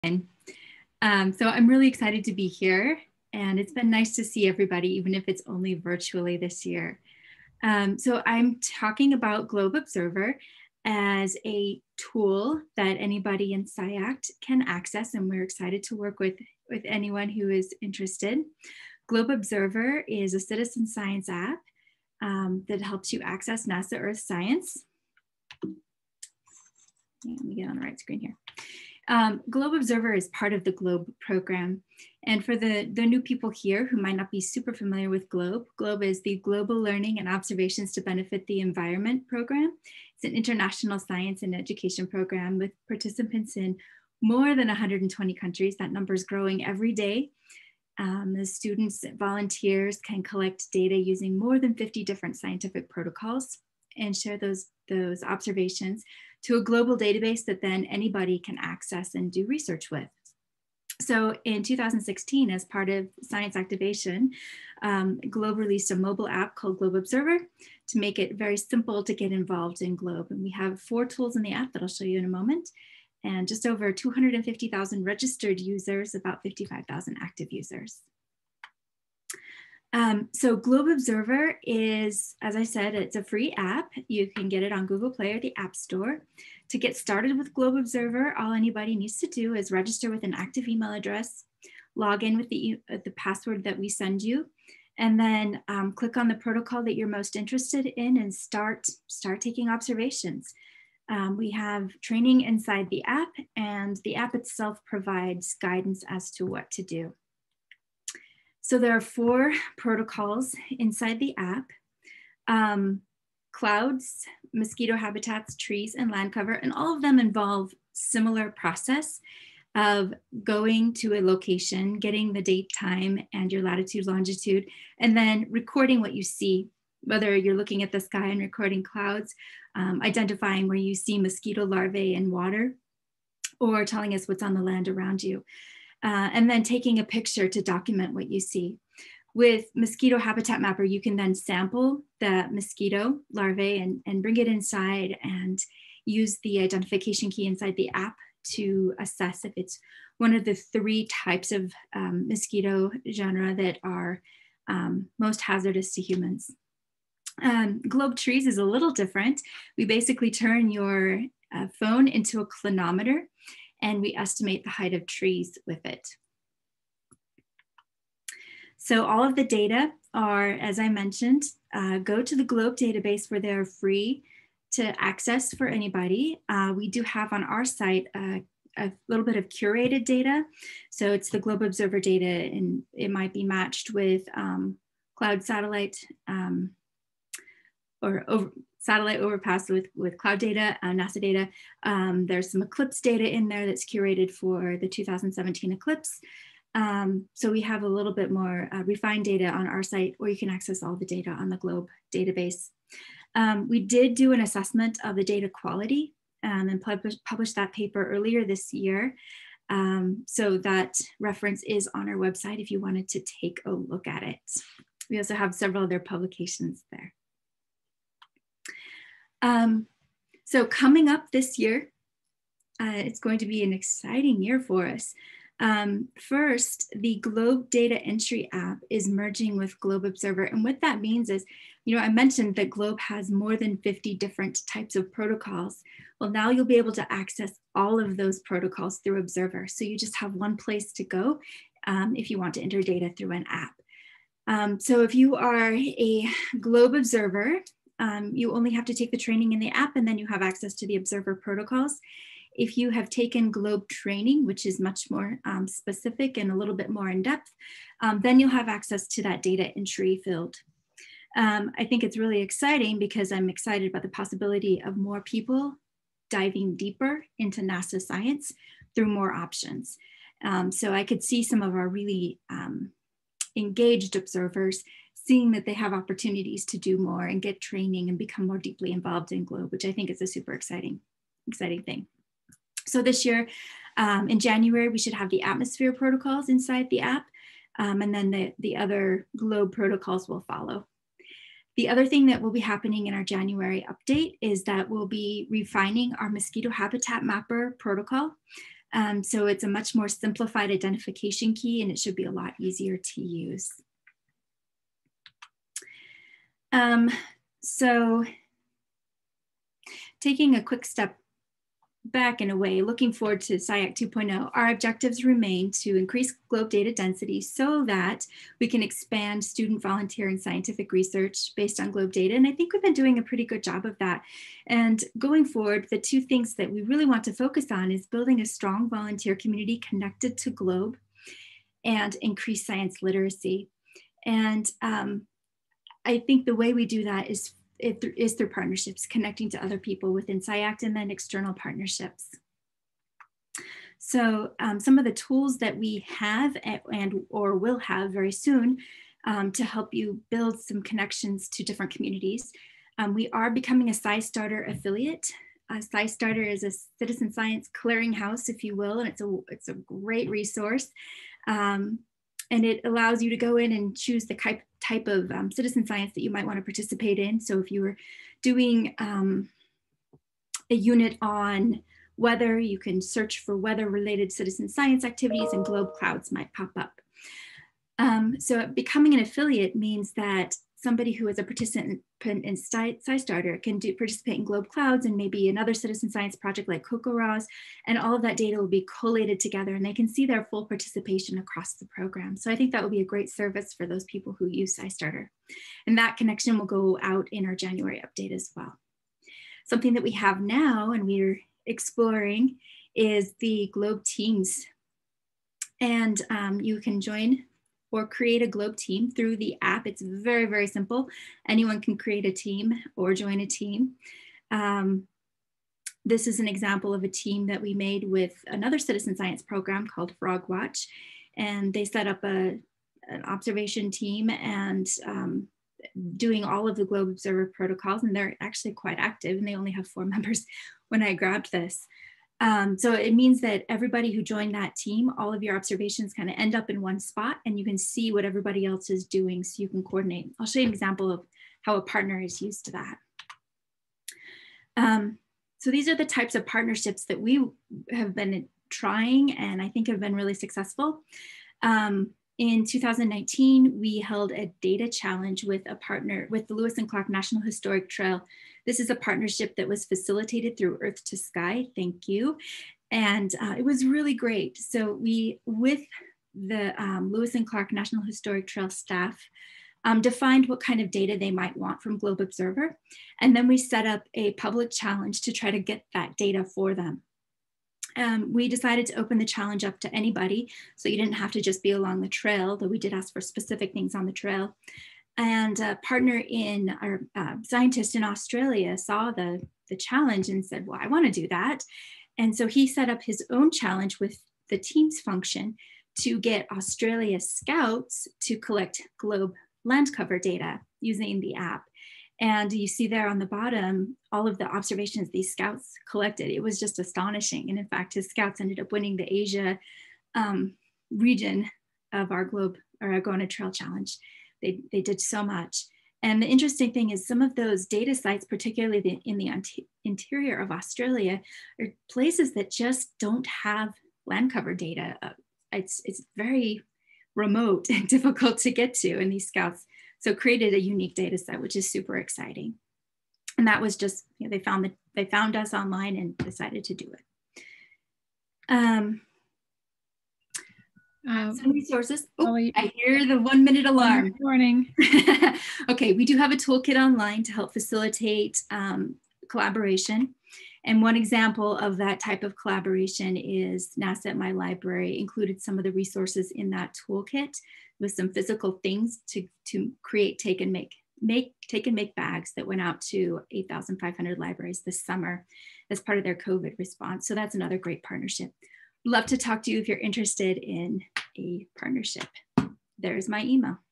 So I'm really excited to be here, and it's been nice to see everybody, even if it's only virtually this year. So I'm talking about Globe Observer as a tool that anybody in SciAct can access, and we're excited to work with anyone who is interested. Globe Observer is a citizen science app that helps you access NASA Earth science. Let me get on the right screen here. Globe Observer is part of the GLOBE program. And for the new people here who might not be super familiar with GLOBE, GLOBE is the Global Learning and Observations to Benefit the Environment program. It's an international science and education program with participants in more than 120 countries. That number is growing every day. The students, volunteers can collect data using more than 50 different scientific protocols and share those observations to a global database that then anybody can access and do research with. So in 2016, as part of Science Activation, GLOBE released a mobile app called Globe Observer to make it very simple to get involved in GLOBE. And we have 4 tools in the app that I'll show you in a moment, and just over 250,000 registered users, about 55,000 active users. So Globe Observer is, as I said, it's a free app. You can get it on Google Play or the App Store. To get started with Globe Observer, all anybody needs to do is register with an active email address, log in with the password that we send you, and then click on the protocol that you're most interested in and start taking observations. We have training inside the app, and the app itself provides guidance as to what to do. So there are 4 protocols inside the app: clouds, mosquito habitats, trees, and land cover. And all of them involve similar process of going to a location, getting the date, time, and your latitude, longitude, and then recording what you see, whether you're looking at the sky and recording clouds, identifying where you see mosquito larvae in water, or telling us what's on the land around you. And then taking a picture to document what you see. With Mosquito Habitat Mapper, you can then sample the mosquito larvae and bring it inside and use the identification key inside the app to assess if it's one of the 3 types of mosquito genera that are most hazardous to humans. Globe Trees is a little different. We basically turn your phone into a clinometer, and we estimate the height of trees with it. So all of the data are, as I mentioned, go to the GLOBE database where they're free to access for anybody. We do have on our site a little bit of curated data. So it's the Globe Observer data, and it might be matched with cloud satellite satellite overpass with cloud data, NASA data. There's some eclipse data in there that's curated for the 2017 eclipse. So we have a little bit more refined data on our site, or you can access all the data on the GLOBE database. We did do an assessment of the data quality and published that paper earlier this year. So that reference is on our website if you wanted to take a look at it. We also have several other publications there. So coming up this year, it's going to be an exciting year for us. First, the GLOBE data entry app is merging with Globe Observer. And what that means is, I mentioned that GLOBE has more than 50 different types of protocols. Well, now you'll be able to access all of those protocols through Observer. So you just have one place to go if you want to enter data through an app. So if you are a GLOBE Observer, you only have to take the training in the app, and then you have access to the Observer protocols. If you have taken GLOBE training, which is much more specific and a little bit more in depth, then you'll have access to that data entry field. I think it's really exciting because I'm excited about the possibility of more people diving deeper into NASA science through more options. So I could see some of our really engaged observers seeing that they have opportunities to do more and get training and become more deeply involved in GLOBE, which I think is a super exciting thing. So this year, in January, we should have the atmosphere protocols inside the app, and then the other GLOBE protocols will follow. The other thing that will be happening in our January update is that we'll be refining our mosquito habitat mapper protocol. So it's a much more simplified identification key, and it should be a lot easier to use. So taking a quick step back in a way, looking forward to SciAC 2.0, our objectives remain to increase globe data density so that we can expand student, volunteer, and scientific research based on globe data. And I think we've been doing a pretty good job of that. And going forward, the two things that we really want to focus on is building a strong volunteer community connected to globe and increase science literacy. And I think the way we do that is through partnerships, connecting to other people within SciAC and then external partnerships. So some of the tools that we have or will have very soon to help you build some connections to different communities. We are becoming a SciStarter affiliate. SciStarter is a citizen science clearinghouse, if you will, and it's a great resource. And it allows you to go in and choose the type of citizen science that you might want to participate in. So if you were doing a unit on weather, you can search for weather-related citizen science activities and globe clouds might pop up. So becoming an affiliate means that somebody who is a participant in SciStarter can participate in globe clouds and maybe another citizen science project like CocoRaws, and all of that data will be collated together and they can see their full participation across the program. So I think that will be a great service for those people who use SciStarter. And that connection will go out in our January update as well. Something that we have now and we're exploring is the Globe Teams. And you can join or create a Globe team through the app. It's very, very simple. Anyone can create a team or join a team. This is an example of a team that we made with another citizen science program called Frog Watch. And they set up an observation team and doing all of the Globe Observer protocols. And they're actually quite active and they only have 4 members when I grabbed this. So it means that everybody who joined that team, all of your observations kind of end up in one spot and you can see what everybody else is doing so you can coordinate. I'll show you an example of how a partner is used to that. So these are the types of partnerships that we have been trying and I think have been really successful. In 2019, we held a data challenge with a partner with the Lewis and Clark National Historic Trail. This is a partnership that was facilitated through Earth to Sky. Thank you. And it was really great. So we, with the Lewis and Clark National Historic Trail staff, defined what kind of data they might want from Globe Observer. And then we set up a public challenge to try to get that data for them. We decided to open the challenge up to anybody, so you didn't have to just be along the trail, though we did ask for specific things on the trail. And a partner in our scientist in Australia saw the challenge and said, well, I want to do that. And so he set up his own challenge with the Teams function to get Australia scouts to collect globe land cover data using the app. And you see there on the bottom, all of the observations these scouts collected. It was just astonishing. And in fact, his scouts ended up winning the Asia region of our Globe or our Go on a Trail Challenge. They did so much. And the interesting thing is some of those data sites, particularly in the interior of Australia, are places that just don't have land cover data. It's very remote and difficult to get to, and these scouts so created a unique data set, which is super exciting. And that was just, you know, they found us online and decided to do it. Some resources. Oh, I hear the 1 minute alarm. Good morning. Okay, we do have a toolkit online to help facilitate collaboration. And one example of that type of collaboration is NASA at My Library included some of the resources in that toolkit with some physical things to create, take and make bags that went out to 8,500 libraries this summer as part of their COVID response. So that's another great partnership. Love to talk to you if you're interested in a partnership. There's my email.